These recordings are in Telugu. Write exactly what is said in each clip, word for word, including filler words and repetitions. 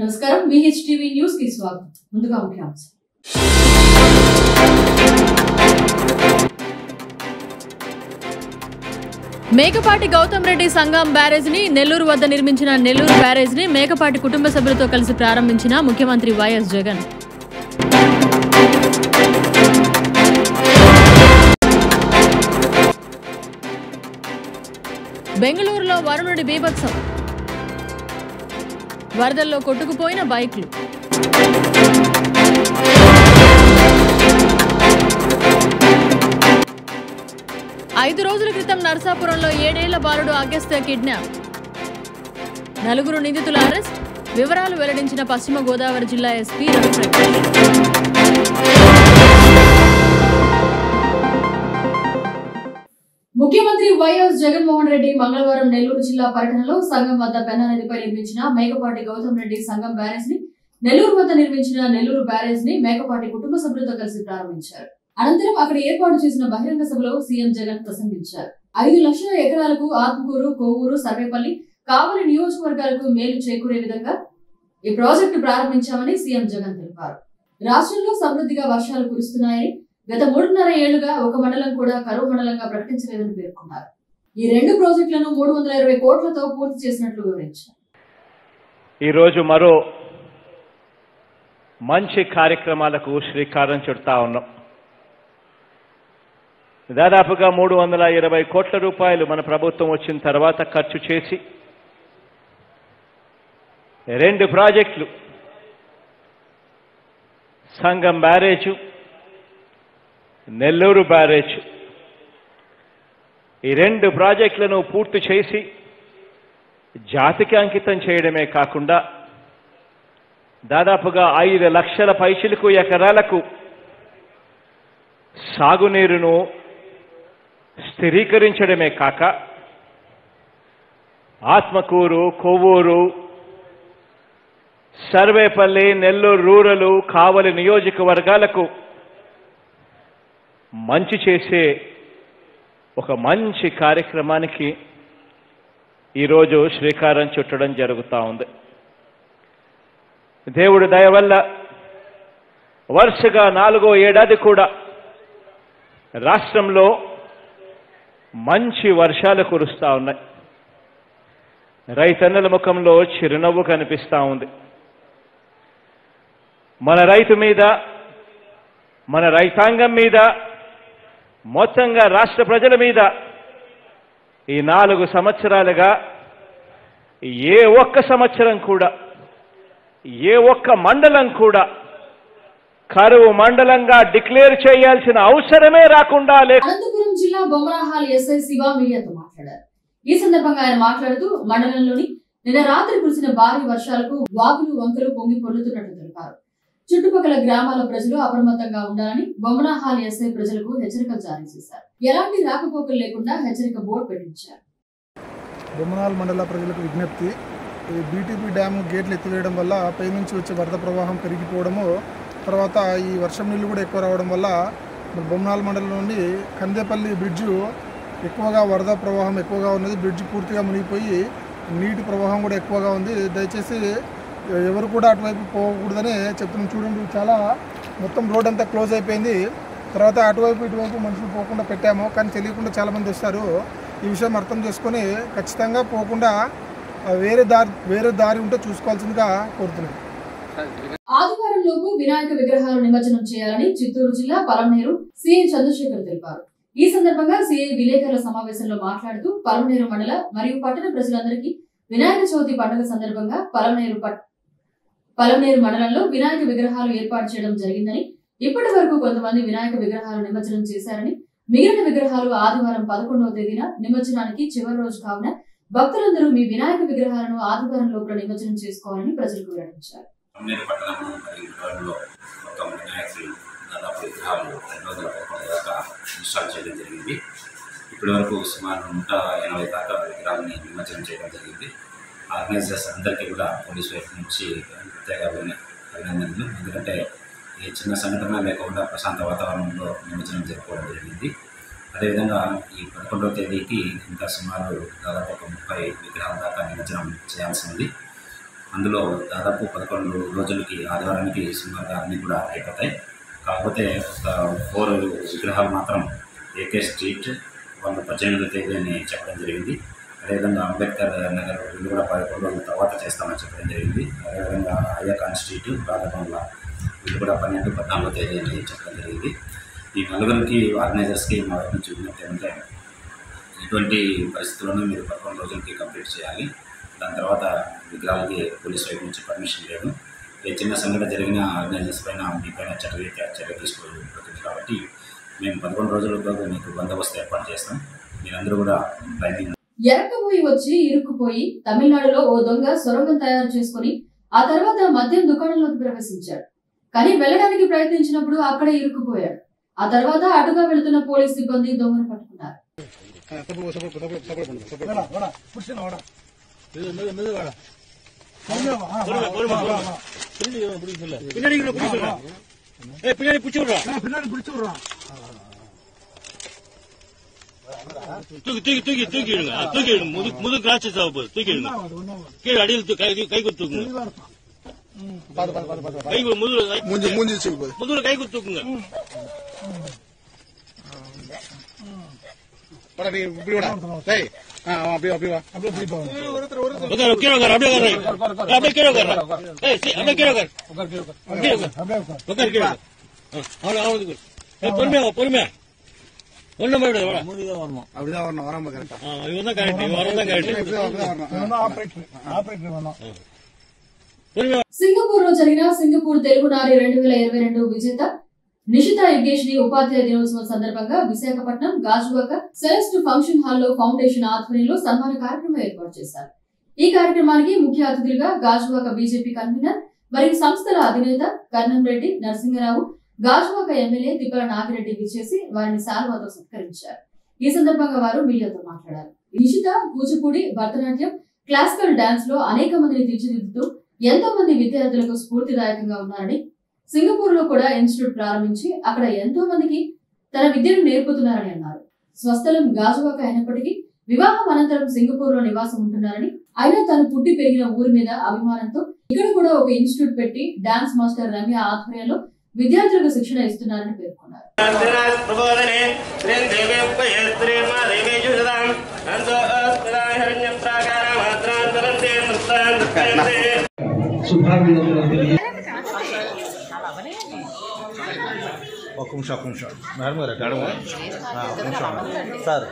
నమస్కారం vhnews న్యూస్ కి స్వాగతం. ముందుగా ముఖ్యాంశాలు. మేకపాటి గౌతమ్ రెడ్డి సంగం బ్యారేజ్ ని నెల్లూరు వద్ద నిర్మించిన నెల్లూరు బ్యారేజ్ ని మేకపాటి కుటుంబ సభ్యులతో కలిసి ప్రారంభించిన ముఖ్యమంత్రి వైఎస్ జగన్. బెంగళూరులో వరుణుడి బీభత్సం, వరదల్లో కొట్టుకుపోయిన బైక్లు. ఐదు రోజుల క్రితం నర్సాపురంలో ఏడేళ్ల బాలుడు అగస్త్య కిడ్నాప్, నలుగురు నిందితుల అరెస్ట్. వివరాలు వెల్లడించిన పశ్చిమ గోదావరి జిల్లా ఎస్పీ రవిప్రకాష్. ముఖ్యమంత్రి వైఎస్ జగన్మోహన్ రెడ్డి మంగళవారం నెల్లూరు జిల్లా పర్యటనలో సంగం వద్ద పెన్నా నదిపై నిర్మించిన మేకపాటి గౌతమ్ రెడ్డి సంగం బ్యారేజ్ ని, నెల్లూరు వద్ద నిర్మించిన నెల్లూరు బ్యారేజ్ ని మేకపాటి కుటుంబ సభ్యులతో కలిసి ప్రారంభించారు. అనంతరం అక్కడ ఏర్పాటు చేసిన బహిరంగ సభలో సీఎం జగన్ ప్రసంగించారు. ఐదు లక్షల ఎకరాలకు ఆత్మకూరు, కొవ్వూరు, సర్వేపల్లి, కావలి నియోజకవర్గాలకు మేలు చేకూరే విధంగా ఈ ప్రాజెక్టు ప్రారంభించామని సీఎం జగన్ తెలిపారు. రాష్ట్రంలో సమృద్ధిగా వర్షాలు కురుస్తున్నాయని, గత మూడున్నర ఏళ్లుగా ఒక మండలం కూడా కరువు మండలంగా ప్రకటించలేదని పేర్కొన్నారు. ఈ రెండు ప్రాజెక్టులను మూడు వందల ఇరవై కోట్లతో పూర్తి చేసినట్లు వివరించారు. ఈ రోజు మరో మంచి కార్యక్రమాలకు శ్రీకారం చుడతా ఉన్నాం. దాదాపుగా మూడు వందల ఇరవై కోట్ల రూపాయలు మన ప్రభుత్వం వచ్చిన తర్వాత ఖర్చు చేసి రెండు ప్రాజెక్టులు, సంగం బ్యారేజు, నెల్లూరు బ్యారేజ్, ఈ రెండు ప్రాజెక్టులను పూర్తి చేసి జాతికి అంకితం చేయడమే కాకుండా దాదాపుగా ఐదు లక్షల పైచిలకు ఎకరాలకు సాగునీరును స్థిరీకరించడమే కాక ఆత్మకూరు, కొవ్వూరు, సర్వేపల్లి, నెల్లూరు రూరల్, కావలి నియోజకవర్గాలకు మంచి చేసే ఒక మంచి కార్యక్రమానికి ఈరోజు శ్రీకారం చుట్టడం జరుగుతూ ఉంది. దేవుడి దయ వల్ల వరుసగా నాలుగో ఏడాది కూడా రాష్ట్రంలో మంచి వర్షాలు కురుస్తూ ఉన్నాయి. రైతన్నల ముఖంలో చిరునవ్వు కనిపిస్తూ ఉంది. మన రైతు మీద, మన రైతాంగం మీద, మొత్తంగా రాష్ట్ర ప్రజల మీద ఈ నాలుగు సంవత్సరాలుగా ఏ ఒక్క సంవత్సరం కూడా, ఏ ఒక్క మండలం కూడా కరువు మండలంగా డిక్లేర్ చేయాల్సిన అవసరమే రాకుండా లేదు. అనంతపురం జిల్లా బొమ్మరాహాల్ ఎస్ఐ శివ మీడియాతో మాట్లాడారు. ఈ సందర్భంగా ఆయన మాట్లాడుతూ మండలంలోని నిన్న రాత్రి కురిసిన భారీ వర్షాలకు వాగులు, వంకలు పొంగి పొర్లుతున్నట్లు తెలిపారు. చుట్టుపక్కల గ్రామాల ప్రజలు అప్రమత్తంగా ఉండాలని బొమ్మరాహాల్ ఎస్ఐ ప్రజలకు హెచ్చరికలు జారీ చేశారు. ఎలాంటి రాకపోకలు లేకుండా హెచ్చరిక బోర్డు పెట్టించారు. బొమ్మరాహాల్ మండల ప్రజలకు విజ్ఞప్తి, బీటీపీ డ్యామ్ గేట్లు ఎత్తివేయడం వల్ల పై నుంచి వచ్చే వరద ప్రవాహం పెరిగిపోవడము, తర్వాత ఈ వర్షం నీళ్లు కూడా ఎక్కువ రావడం వల్ల బొమ్మరాహాల్ మండలం నుండి కందేపల్లి బ్రిడ్జు ఎక్కువగా వరద ప్రవాహం ఎక్కువగా ఉన్నది. బ్రిడ్జ్ పూర్తిగా మునిగిపోయి నీటి ప్రవాహం కూడా ఎక్కువగా ఉంది. దయచేసి ఎవరు కూడా అటువైపు పోకూడదని చెప్తున్నాం. చూడండి, చాలా మొత్తం రోడ్ అంతా క్లోజ్ అయిపోయింది. తర్వాత అటువైపు ఇటువైపు మనుషులు పోకుండా పెట్టాము, కానీ తెలియకుండా చాలామంది వస్తారు. ఈ విషయం అర్థం చేసుకొని ఖచ్చితంగా పోకుండా వేరే దారి వేరే దారి ఉంటే చూసుకోవాల్సిందిగా కోరుతున్నాం. ఆదివారం లోపు వినాయక విగ్రహాలు నిమజ్జనం చేయాలని చిత్తూరు జిల్లా పలమనేరు సీఐ చంద్రశేఖర్ తెలిపారు. ఈ సందర్భంగా సీఐ విలేకరుల సమావేశంలో మాట్లాడుతూ పలమనేరు మండల మరియు పట్టణ ప్రజలందరికీ వినాయక చవితి పండుగ సందర్భంగా పలమనేరు పలమనేరు మండలంలో వినాయక విగ్రహాలు ఏర్పాటు చేయడం జరిగిందని, ఇప్పటి వరకు కొంతమంది వినాయక విగ్రహాలు నిమజ్జనం చేశారని, మిగిలిన విగ్రహాలు ఆదివారం పదకొండవ తేదీన నిమజ్జనానికి చివరి రోజు కావున భక్తులందరూ మీ వినాయక విగ్రహాలను ఆదివారం లోపల నిమజ్జనం చేసుకోవాలని ప్రజలకు వివరించారు. ఇప్పటి వరకు సుమారు నూట ఎనభై దాకా విగ్రహాలని నిమజ్జనం చేయడం జరిగింది. ఆర్గనైజర్స్ అందరికీ కూడా పోలీస్ వైపు నుంచి ప్రత్యేక అభినందనలు. ఎందుకంటే ఈ చిన్న సంఘటన లేకుండా ప్రశాంత వాతావరణంలో నిమజ్జనం జరుపుకోవడం జరిగింది. అదేవిధంగా ఈ పదకొండవ తేదీకి ఇంకా సుమారు దాదాపు ఒక ముప్పై విగ్రహాల దాకా నిమజ్జనం చేయాల్సి ఉంది. అందులో దాదాపు పదకొండు రోజులకి ఆదివారానికి సుమారుగా అన్నీ కూడా అయిపోతాయి. కాకపోతే ఒక ఫోర్ విగ్రహాలు మాత్రం ఏకే స్ట్రీట్ వాళ్ళు పద్దెనిమిదో తేదీ అని చెప్పడం జరిగింది. అదేవిధంగా అంబేద్కర్ నగర్ ఇల్లు కూడా పదకొండు రోజుల తర్వాత చేస్తామని చెప్పడం జరిగింది. అదేవిధంగా అయ్యాకాన్ స్ట్రీట్ రాధబంగ్లా ఇల్లు కూడా పన్నెండు పద్నాలుగో తేదీ అని చెప్పడం జరిగింది. ఈ నలుగురికి ఆర్గనైజర్స్కి మా వైపు నుంచి విజ్ఞప్తి ఏంటంటే ఇటువంటి పరిస్థితుల్లోనూ మీరు పదకొండు రోజులకి కంప్లీట్ చేయాలి. దాని తర్వాత విగ్రహాలకి పోలీస్ వైపు నుంచి పర్మిషన్ లేదు. ఏ చిన్న సంఘటన జరిగిన ఆర్గనైజర్స్ పైన మీ పైన చర్య చర్య తీసుకోబడుతుంది. కాబట్టి మేము పదకొండు రోజులతో మీకు బందోబస్తు ఏర్పాటు చేస్తాం. మీరందరూ కూడా టైమింగ్ ఎరకపోయి వచ్చి ఇరుక్కుపోయి తమిళనాడులో ఓ దొంగ సొరంగం తయారు చేసుకుని ఆ తర్వాత మద్యం దుకాణంలోకి ప్రవేశించాడు. కానీ వెళ్ళడానికి ప్రయత్నించినప్పుడు అక్కడే ఇరుక్కుపోయాడు. ఆ తర్వాత అటుగా వెళుతున్న పోలీస్ సిబ్బంది దొంగను పట్టుకున్నారు. தூக்கி தூக்கி தூக்கி தூக்கிடுங்க தூக்கிடுங்க முது முது கிராட்சி சாப்பிடு தூக்கிடுங்க கீழே அடியில் கை கை குத்துக்குங்க கை முதுகுல முதுகுல கை குத்துக்குங்க பொறுமையா பொறுமையா ஒண்ணும் அப்படிதான் வரணும் வராம கரெக்டா இவன் தான் கரெக்ட் இவன் தான் கரெக்ட் సింగపూర్ లో జరిగిన సింగపూర్ తెలుగు నారి రెండు వేల ఇరవై రెండు విజేత నిషిత యుగేష్ ని ఉపాధ్యాయ దినోత్సవం సందర్భంగా విశాఖపట్నం గాజువాక సెలెస్ట్ ఫంక్షన్ హాల్లో ఫౌండేషన్ ఆధ్వర్యంలో సన్మాన కార్యక్రమం ఏర్పాటు చేశారు. ఈ కార్యక్రమానికి ముఖ్య అతిథులుగా గాజువాక బీజేపీ కన్వీనర్ మరియు సంస్థల అధినేత కర్ణంరెడ్డి నరసింహరావు, గాజువాక ఎమ్మెల్యే తిప్పల నాగిరెడ్డి విచ్చేసి వారిని శాలువాతో సత్కరించారు. ఈ సందర్భంగా వారు మీడియాతో మాట్లాడారు. నిషిత కూచిపూడి, భరతనాట్యం, క్లాసికల్ డాన్స్ లో అనేక మందిని తీర్చిదిద్దుతూ ఎంతో మంది విద్యార్థులకు స్ఫూర్తిదాయకంగా ఉన్నారని, సింగపూర్ లో కూడా ఇన్స్టిట్యూట్ ప్రారంభించి అక్కడ ఎంతో మందికి తన విద్యను నేర్పుతున్నారని అన్నారు. స్వస్థలం గాజువాక అయినప్పటికీ వివాహం అనంతరం సింగపూర్ లో నివాసం ఉంటున్నారని, అయినా తను పుట్టి పెరిగిన ఊరి మీద అభిమానంతో ఇక్కడ కూడా ఒక ఇన్స్టిట్యూట్ పెట్టి డాన్స్ మాస్టర్ రమ్య ఆధ్వర్యంలో విద్యార్థులకు శిక్షణ ఇస్తున్నారని పేర్కొన్నారు. ఒక నిమిషం ఒక నిమిషం మేడం గారు మేడం ఒక నిమిషం సార్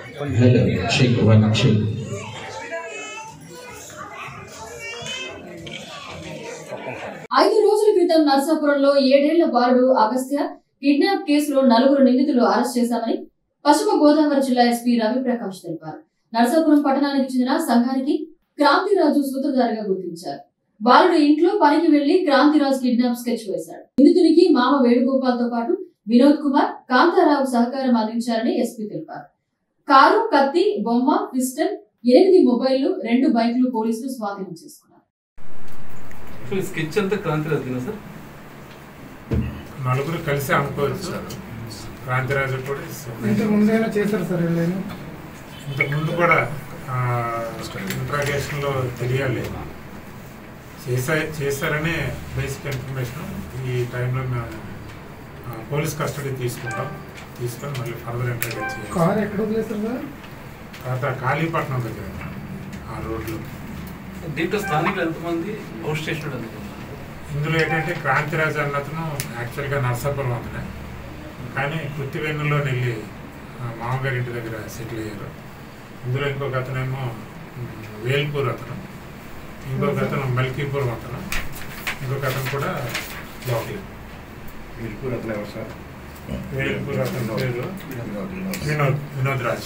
ఐదు రోజుల క్రితం నర్సాపురంలో ఏడేళ్ల బాలుడు అగస్త్య కిడ్నాప్ కేసులో నలుగురు నిందితులు అరెస్ట్ చేశామని పశ్చిమ గోదావరి జిల్లా ఎస్పీ రవిప్రకాష్ తెలిపారు. నర్సాపురం పట్టణానికి చెందిన సంఘానికి క్రాంతిరాజు సూత్రధారిగా గుర్తించారు. బాలుడు ఇంట్లో పనికి వెళ్లి క్రాంతిరాజు కిడ్నాప్ స్కెచ్ వేశాడు. నిందితునికి మామ వేణుగోపాల్ తో పాటు వినోద్ కుమార్, కాంతారావు సహకారం అందించారని ఎస్పీ తెలిపారు. కారు, కత్తి, బొమ్మ, పిస్టల్, ఎనిమిది మొబైళ్లు, రెండు బైకులు పోలీసులు స్వాధీనం చేసుకున్నారు. స్కెచ్ అంతా క్రాంతిరాజు సార్ నలుగురు కలిసి అనుకోవచ్చు. క్రాంతిరాజు కూడా ముందైనా చేశారు సార్. ఇంతకుముందు కూడా ఇంట్రాగేషన్ లో తెలియాలి చేసా చేశారనే బేసిక్ ఇన్ఫర్మేషన్. ఈ టైంలో మేము పోలీస్ కస్టడీ తీసుకుంటాం. తీసుకొని మళ్ళీ ఫర్దర్ ఇంట్రాగేట్ చేయాలి. కార్ ఎక్కడ వదిలేస్తారు సార్? తర్వాత కాళీపట్నం దగ్గర ఆ రోడ్లో. దీంట్లో స్థానికులు ఎంతమంది అవుట్ స్టేషన్? ఇందులో ఏంటంటే క్రాంతిరాజు అన్నతను యాక్చువల్గా నర్సాపురం అతనే, కానీ కృత్తివేణులో వెళ్ళి మామగారి ఇంటి దగ్గర సెటిల్ అయ్యారు. ఇందులో ఇంకొక అతనేమో వేల్పూర్ అతను, ఇంకొక అతను మల్కీపురం అతను, ఇంకొక అతను కూడా లోకల్. వేల్పూర్ అతను ఎవరు సార్? వేల్పూర్ అతని పేరు వినోద్ వినోద్ రాజ్.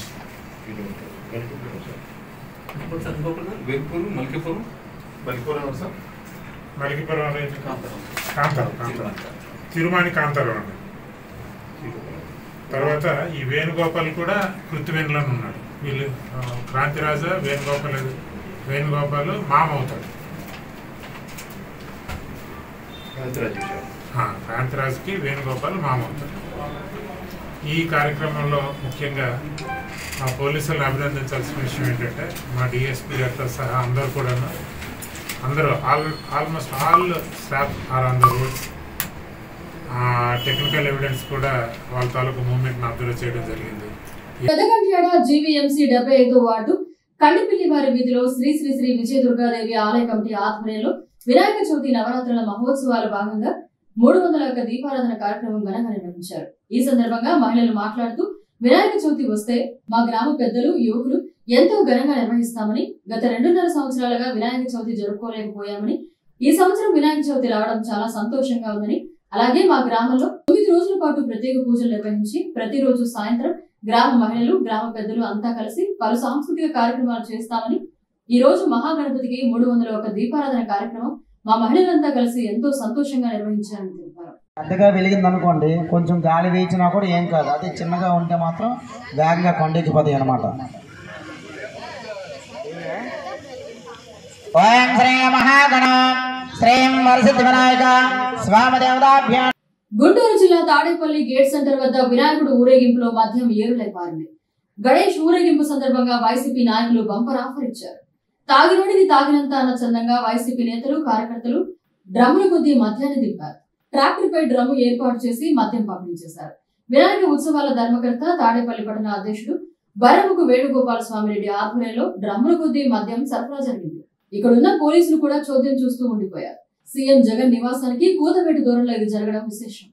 వేల్పూర్, మల్కీపురం. మల్కీపురం ఎవరు సార్? మల్కీపురం అనేది కాంతారావు. కాంతారావు తిరుమాని కాంతారావు అండి. తర్వాత ఈ వేణుగోపాల్ కూడా కృత్తివేణులో ఉన్నాడు. వీళ్ళు క్రాంతిరాజు వేణుగోపాల్ వేణుగోపాల్ మామ అవుతాడు. క్రాంతిరాజుకి వేణుగోపాల్ మామ అవుతాడు. ఈ కార్యక్రమంలో ముఖ్యంగా మా పోలీసులను అభినందించాల్సిన విషయం ఏంటంటే మా డిఎస్పీ గారితో సహా అందరూ కూడా అందరూ all almost all staff are on the roots. Technical evidence కూడా వాళ్ళ తాలూకు మూవ్మెంట్ని అబ్జర్వ్ చేయడం జరిగింది. పెదకంట్యాడ జీవీఎంసీ డెబ్బై ఐదో వార్డు కండిపిల్లి వారి వీధిలో శ్రీ శ్రీ శ్రీ విజయ దుర్గాదేవి ఆలయ కమిటీ ఆధ్వర్యంలో వినాయక చవితి నవరాత్రుల మహోత్సవాల భాగంగా మూడు వందల ఒక్క దీపారాధన కార్యక్రమం ఘనంగా నిర్వహించారు. ఈ సందర్భంగా మహిళలు మాట్లాడుతూ వినాయక చవితి వస్తే మా గ్రామ పెద్దలు యువకులు ఎంతో ఘనంగా నిర్వహిస్తామని, గత రెండున్నర సంవత్సరాలుగా వినాయక చవితి జరుపుకోలేకపోయామని, ఈ సంవత్సరం వినాయక చవితి రావడం చాలా సంతోషంగా ఉందని, అలాగే మా గ్రామంలో తొమ్మిది రోజుల పాటు ప్రత్యేక పూజలు నిర్వహించి ప్రతిరోజు సాయంత్రం గ్రామ మహిళలు గ్రామ పెద్దలు అంతా కలిసి పలు సాంస్కృతిక కార్యక్రమాలు చేస్తామని, ఈ రోజు మహాగణపతికి మూడు వందల ఒక్క దీపారాధన కార్యక్రమం మా మహిళలంతా కలిసి ఎంతో సంతోషంగా నిర్వహించారని తెలిపారు. పెద్దగా వెలిగింది అనుకోండి, కొంచెం గాలి వేయించినా కూడా ఏం కాదు, అదే చిన్నగా ఉంటే మాత్రం వేగంగా కొండెక్కిపోతాయి అనమాట. ఓం శ్రీ మహాగణ శ్రీం వరసిద్ధి వినాయక స్వామి దేవతాభ్యాం. గుంటూరు జిల్లా తాడేపల్లి గేట్ సెంటర్ వద్ద వినాయకుడు ఊరేగింపులో మద్యం ఏరులై పారింది. గణేష్ ఊరేగింపు సందర్భంగా వైసీపీ నాయకులు బంపర్ ఆఫర్ ఇచ్చారు. తాగినోడికి తాగినంత అన్న చందంగా వైసీపీ నేతలు కార్యకర్తలు డ్రమ్ముల కొద్దీ మద్యాన్ని దింపారు. ట్రాక్టర్ పై డ్రమ్ము ఏర్పాటు చేసి మద్యం పంపిణీ చేశారు. వినాయక ఉత్సవాల ధర్మకర్త తాడేపల్లి పట్టణ అధ్యక్షుడు బరముకు వేణుగోపాల స్వామిరెడ్డి ఆధ్వర్యంలో డ్రమ్ముల కొద్దీ మద్యం సరఫరా జరిగింది. ఇక్కడున్న పోలీసులు కూడా చోద్యం చూస్తూ ఉండిపోయారు. సీఎం జగన్ నివాసానికి కూతవేటు దూరంలో ఇది జరగడం విశేషం.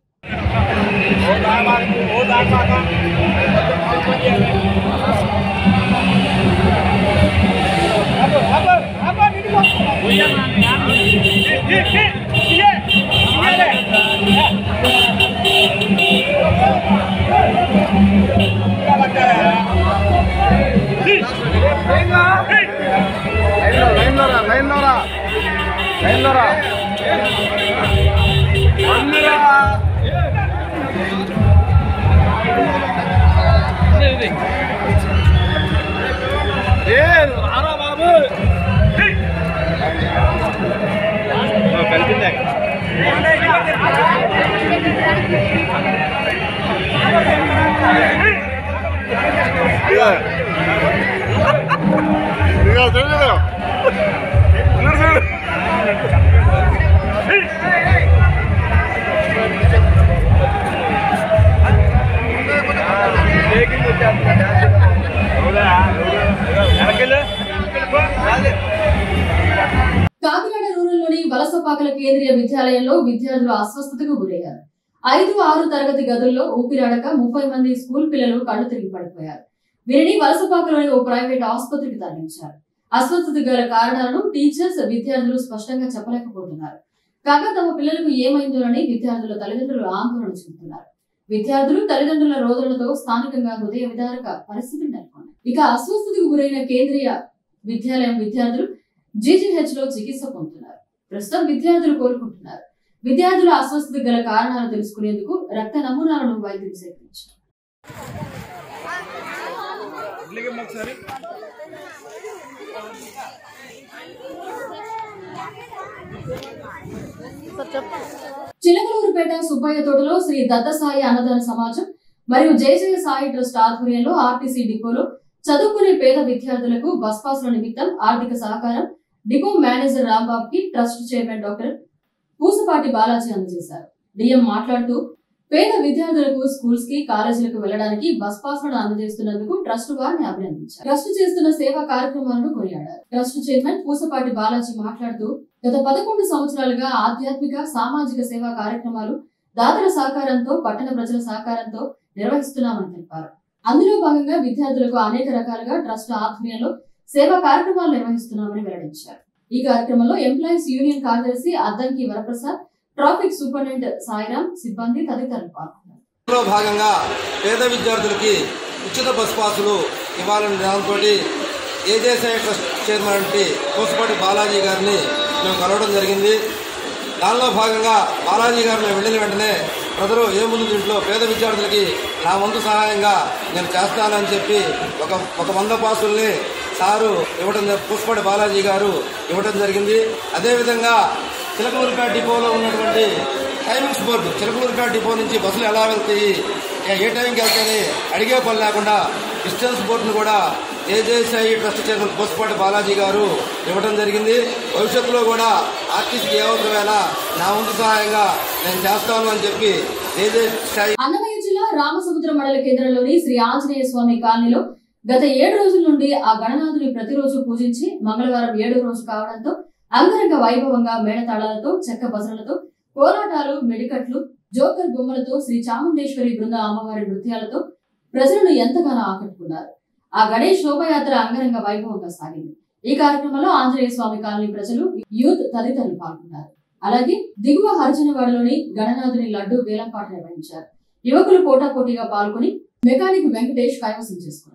కాకినాడ రూరల్లోని వలసపాకల కేంద్రీయ విద్యాలయంలో విద్యార్థులు అస్వస్థతకు గురయ్యారు. ఐదు ఆరు తరగతి గదుల్లో ఊపిరాడక ముప్పై మంది స్కూల్ పిల్లలు కళ్ళు తిరిగి పడిపోయారు. వీరిని వలసపాకలోని ఓ ప్రైవేట్ ఆసుపత్రికి తరలించారు. అస్వస్థత గల కారణాలను టీచర్స్ విద్యార్థులు స్పష్టంగా చెప్పలేకపోతున్నారు. కాగా తమ పిల్లలకు ఏమైందోనని విద్యార్థుల తల్లిదండ్రులు ఆందోళన చెందుతున్నారు. విద్యార్థులు తల్లిదండ్రుల రోదనలతో స్థానికంగా హృదయ విదారక పరిస్థితులు నెలకొన్నాయి. ఇక అస్వస్థతకు గురైన కేంద్రీయ విద్యాలయం విద్యార్థులు జీజీహెచ్ లో చికిత్స పొందుతున్నారు. ప్రస్తుతం విద్యార్థులు కోలుకుంటున్నారు. విద్యార్థుల అస్వస్థత గల కారణాలు తెలుసుకునేందుకు రక్త నమూనాలను వైద్యులు సేకరించారు. చిలకలూరుపేట సుబ్బయ్య తోటలో శ్రీ దత్తసాయి అన్నదాన సమాజం మరియు జయ జయ సాయి ట్రస్ట్ ఆధ్వర్యంలో ఆర్టీసీ డిపోలో చదువుకునే పేద విద్యార్థులకు బస్ పాసుల నిమిత్తం ఆర్థిక సహకారం డిపో మేనేజర్ రాంబాబు కి trust chairman doctor Pusapati Balaji అందజేశారు. డిఎం మాట్లాడుతూ పేద విద్యార్థులకు స్కూల్స్ కి కాలేజీలకు వెళ్లడానికి బస్ పాస్లను అందజేస్తున్నందుకు ట్రస్ట్ వారిని అభినందించారు. ట్రస్ట్ చేస్తున్న సేవా కార్యక్రమాలను కొనియాడారు. ట్రస్ట్ చైర్మన్ పూసపాటి బాలాజీ మాట్లాడుతూ గత పదకొండు సంవత్సరాలుగా ఆధ్యాత్మిక సామాజిక సేవా కార్యక్రమాలు దాతల సహకారంతో పట్టణ ప్రజల సహకారంతో నిర్వహిస్తున్నామని తెలిపారు. అందులో భాగంగా విద్యార్థులకు అనేక రకాలుగా ట్రస్ట్ ఆధ్వర్యంలో సేవా కార్యక్రమాలు నిర్వహిస్తున్నామని వెల్లడించారు. ఈ కార్యక్రమంలో ఎంప్లాయీస్ యూనియన్ కార్యదర్శి అద్దంకి వరప్రసాద్, ట్రాఫిక్ సూపరింటెండెంట్ సాయిరాం, సిబ్బంది తదితరులు పాల్గొన్నారు. భాగంగా పేద విద్యార్థులకి ఉచిత బస్ పాసులు ఇవ్వాలనే దాంతో AJC trust chairman Pusapati Balaji గారిని మేము కలవడం జరిగింది. దానిలో భాగంగా బాలాజీ గారు మేము వెళ్ళిన వెంటనే ప్రజలు ఏ ముందు దీంట్లో పేద విద్యార్థులకి నా వంతు సహాయంగా నేను చేస్తానని చెప్పి ఒక ఒక వంద పాసుల్ని సారు ఇవ్వడం పూసపాటి బాలాజీ గారు ఇవ్వడం జరిగింది. అదేవిధంగా చిలకలూరుపేట డిపోలో ఉన్నటువంటి టైమింగ్స్ బోర్డు, చిలకలూరుపేట డిపో నుంచి బస్సులు ఎలా వెళ్తాయి, ఏ టైంకి వెళ్తాయని అడిగే పని లేకుండా డిస్టెన్స్ బోర్డును కూడా AJSI trust chairman Pusapati Balaji గారు ఇవ్వడం జరిగింది. భవిష్యత్తులో కూడా ఆర్టీసీకి ఏ అవసరమైనా నా వంతు సహాయంగా నేను చేస్తాను అని చెప్పి ఏజేఎస్ఐ. అన్నమయ్య జిల్లా రామసముద్రం మండల కేంద్రంలోని శ్రీ ఆంజనేయ స్వామి కాలనీలో గత ఏడు రోజుల నుండి ఆ గణనాథుని ప్రతిరోజు పూజించి మంగళవారం ఏడో రోజు కావడంతో అంగరంగ వైభవంగా మేళతాళాలతో చెక్క బసలతో కోలాటాలు మెడికట్లు జోకర్ బొమ్మలతో శ్రీ చాముండేశ్వరి బృంద అమ్మవారి నృత్యాలతో ప్రజలను ఎంతగానో ఆకట్టుకున్నారు. ఆ గణేష్ శోభయాత్ర అంగరంగ వైభవంగా సాగింది. ఈ కార్యక్రమంలో ఆంజనేయ స్వామి కాలనీ ప్రజలు, యూత్ తదితరులు పాల్గొన్నారు. అలాగే దిగువ హరిజనవాడలోని గణనాథుని లడ్డు వేలంపాట నిర్వహించారు. యువకులు పోటాపోటీగా పాల్గొని మెకానిక్ వెంకటేష్ కైవసం చేసుకున్నారు.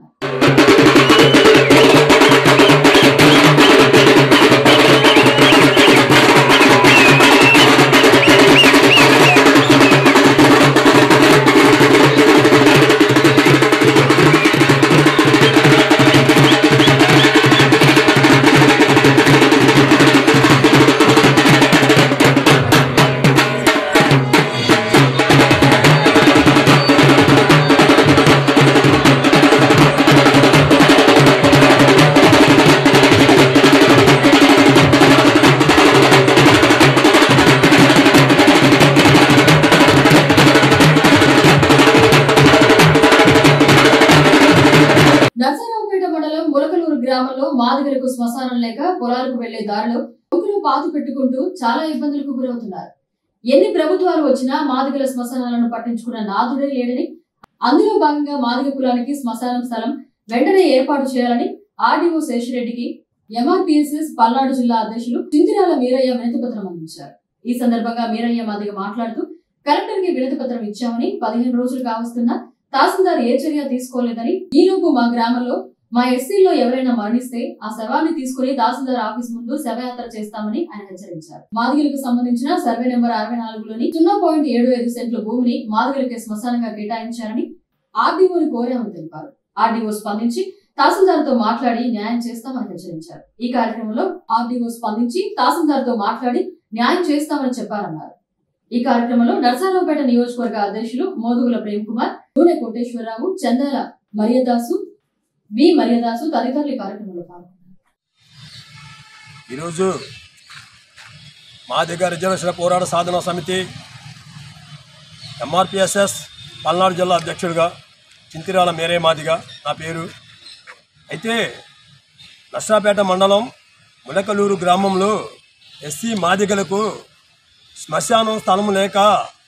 గ్రామంలో మాదిగలకు శ్మశానం లేక పొలాలకు వెళ్లే దారిలో యువకులు పాతి పెట్టుకుంటూ చాలా ఇబ్బందులకు గురవుతున్నారు. ఎన్ని ప్రభుత్వాలు వచ్చినా మాదిగల శ్మశానాలను పట్టించుకున్న నాథుడే లేడని, అందులో భాగంగా మాదిగ కులానికి శ్మశానం స్థలం వెంటనే ఏర్పాటు చేయాలని ఆర్డీఓ శేషిరెడ్డికి ఎంఆర్పీఎస్ఎస్ పల్నాడు జిల్లా అధ్యక్షులు చింతిరాల మీరయ్య వినతి పత్రం అందించారు. ఈ సందర్భంగా మీరయ్య మాదిగ మాట్లాడుతూ కలెక్టర్ కి వినతి పత్రం ఇచ్చామని, పదిహేను రోజులు కావస్తున్నా తహసీల్దార్ ఏ చర్య తీసుకోలేదని, ఈలోపు మా గ్రామంలో మా ఎస్సీల్లో ఎవరైనా మరణిస్తే ఆ శవాన్ని తీసుకుని తహసీల్దార్ ఆఫీస్ ముందు శవయాత్ర చేస్తామని ఆయన హెచ్చరించారు. మాదిగలకు సంబంధించిన సర్వే నెంబర్ అరవై నాలుగులోని సున్నా పాయింట్ ఏడు ఐదు సెంట్ల భూమిని మాదిగలకే శ్మశానంగా కేటాయించారని ఆర్డీఓని కోరామని తెలిపారు. ఆర్డీఓ స్పందించి తహసీల్దార్ తో మాట్లాడి న్యాయం చేస్తామని హెచ్చరించారు. ఈ కార్యక్రమంలో ఆర్డీఓ స్పందించి తహసీల్దార్ తో మాట్లాడి న్యాయం చేస్తామని చెప్పారన్నారు. ఈ కార్యక్రమంలో నర్సారావుపేట నియోజకవర్గ అధ్యక్షులు మోదుగుల ప్రేమ్ కుమార్, నూనె కోటేశ్వరరావు, చందాల మరియదాసు, వి మరియదాసు తదితరులు ఈ కార్యక్రమంలో పాల్గొన్నారు. ఈరోజు మాదిగ రిజర్వేషన్ పోరాట సాధన సమితి ఎంఆర్పిఎస్ఎస్ పల్నాడు జిల్లా అధ్యక్షుడిగా చింతిరాల మేరే మాదిగ నా పేరు. అయితే నర్సాపేట మండలం ములకలూరు గ్రామంలో ఎస్సీ మాదిగలకు శ్మశానం స్థలం లేక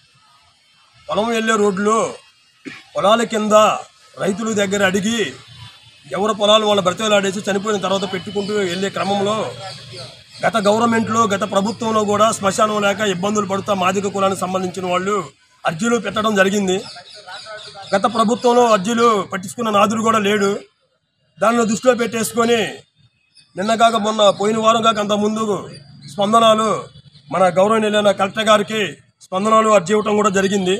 పొలం వెళ్ళే రోడ్లో పొలాల కింద రైతుల దగ్గర అడిగి ఎవరి పొలాలు వాళ్ళ బ్రతిలాడేసి చనిపోయిన తర్వాత పెట్టుకుంటూ వెళ్ళే క్రమంలో గత గవర్నమెంట్లో గత ప్రభుత్వంలో కూడా శ్మశానం లేక ఇబ్బందులు పడుతూ మాదిగ కులానికి సంబంధించిన వాళ్ళు అర్జీలు పెట్టడం జరిగింది. గత ప్రభుత్వంలో అర్జీలు పట్టించుకున్న నాదుడు కూడా లేడు. దానిలో దృష్టిలో పెట్టేసుకొని నిన్న కాక మొన్న పోయిన వారం కాక అంత ముందు స్పందనాలు మన గౌరవనీయులైన కలెక్టర్ గారికి స్పందనాలు అర్జీ ఇవ్వటం కూడా జరిగింది.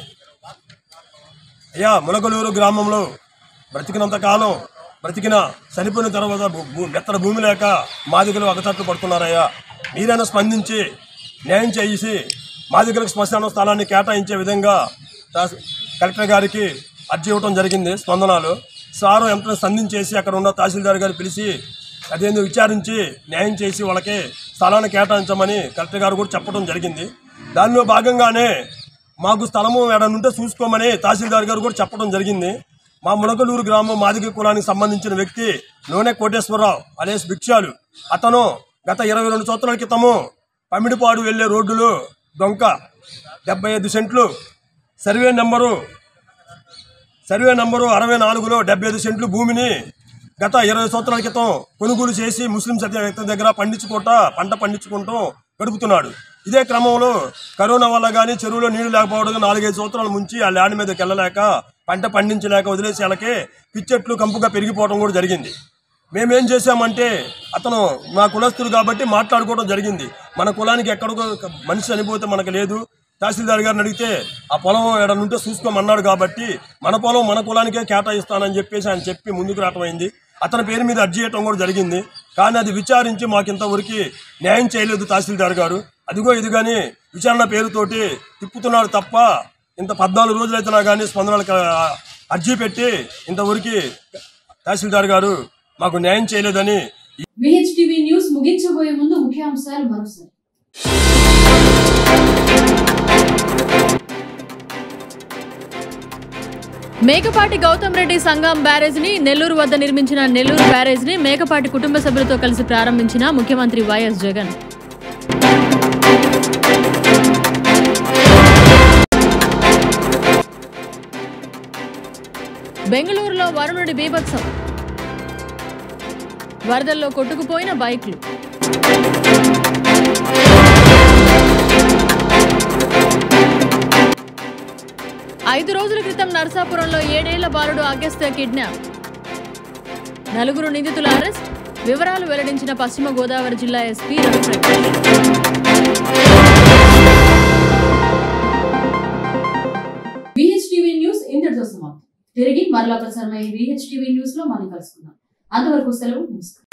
అయ్యా, ములకలూరు గ్రామంలో బ్రతికినంత కాలం బ్రతికిన చనిపోయిన తర్వాత మెత్తడ భూమి లేక మాదిగలు అగచాట్లు పడుతున్నారయ్యా, మీరైనా స్పందించి న్యాయం చేసి మాదిగలకు శ్మశాన స్థలాన్ని కేటాయించే విధంగా కలెక్టర్ గారికి అర్జీ ఇవ్వడం జరిగింది. స్పందనాలు సారు ఎంత స్పందించేసి అక్కడ ఉన్న తహసీల్దార్ గారు పిలిచి అదేందో విచారించి న్యాయం చేసి వాళ్ళకి స్థలాన్ని కేటాయించమని కలెక్టర్ గారు కూడా చెప్పడం జరిగింది. దానిలో భాగంగానే మాకు స్థలము ఏడనుంటే చూసుకోమని తహసీల్దార్ గారు కూడా చెప్పడం జరిగింది. మా ములకలూరు గ్రామం మాదిగ కులానికి సంబంధించిన వ్యక్తి నూనె కోటేశ్వరరావు అలేస్ భిక్షాలు. అతను గత ఇరవై రెండు సంవత్సరాల క్రితము పమిడిపాడు వెళ్లే రోడ్డులో డొంక డెబ్బై ఐదు సెంట్లు సర్వే నెంబరు సర్వే నెంబరు అరవై నాలుగులో డెబ్బై ఐదు సెంట్లు భూమిని గత ఇరవై సంవత్సరాల క్రితం కొనుగోలు చేసి ముస్లిం వ్యక్తుల దగ్గర పండించుకుంటా పంట పండించుకుంటూ గడుపుతున్నాడు. ఇదే క్రమంలో కరోనా వల్ల కానీ చెరువులో నీళ్లు లేకపోవడం నాలుగైదు సంవత్సరాల ముంచి ఆ ల్యాండ్ మీదకి వెళ్ళలేక పంట పండించలేక వదిలేసి వాళ్ళకి పిచ్చెట్లు కంపుగా పెరిగిపోవడం కూడా జరిగింది. మేమేం చేశామంటే అతను మా కులస్తుడు కాబట్టి మాట్లాడుకోవడం జరిగింది. మన కులానికి ఎక్కడికో మనిషి చనిపోతే మనకు లేదు, తహసీల్దార్ గారిని అడిగితే ఆ పొలం ఏడనుంటే చూసుకోమన్నాడు కాబట్టి మన పొలం మన కులానికే కేటాయిస్తానని చెప్పేసి ఆయన చెప్పి ముందుకు రావటం అయింది. అతని పేరు మీద అర్జీ చేయటం కూడా జరిగింది. కానీ అది విచారించి మాకు ఇంతవరకు న్యాయం చేయలేదు తహసీల్దార్ గారు. అదిగో ఇది కానీ విచారణ పేరుతోటి తిప్పుతున్నాడు తప్ప ఇంత పద్నాలుగు రోజులైతే నా కానీ స్పందనలకు అర్జీ పెట్టి ఇంతవరకు తహసీల్దార్ గారు మాకు న్యాయం చేయలేదని vhnews న్యూస్ ముగించబోయే ముందు ముఖ్యాంశాలు మరోసారి. మేకపాటి గౌతమ్ రెడ్డి సంగం బ్యారేజ్ ని నెల్లూరు వద్ద నిర్మించిన నెల్లూరు బ్యారేజ్ ని మేకపాటి కుటుంబ సభ్యులతో కలిసి ప్రారంభించిన ముఖ్యమంత్రి వైఎస్ జగన్. బెంగళూరులో వరుణుడి బీభత్సం, వరదల్లో కొట్టుకుపోయిన బైక్లు. ఐదు రోజుల క్రితం నర్సాపురంలో ఏడేళ్ల బాలుడు అగస్త్య కిడ్నాప్, నలుగురు నిందితుల అరెస్ట్. వివరాలు వెల్లడించిన పశ్చిమ గోదావరి జిల్లా ఎస్పీ రవిప్రకాష్. vhnews న్యూస్ ఇంతటితో సమాప్తం. తిరిగి మరలా ప్రసారమయ్యే vhnews న్యూస్ లో మనం కలుసుకుందాం. అంతవరకు సెలవు. నమస్కారం.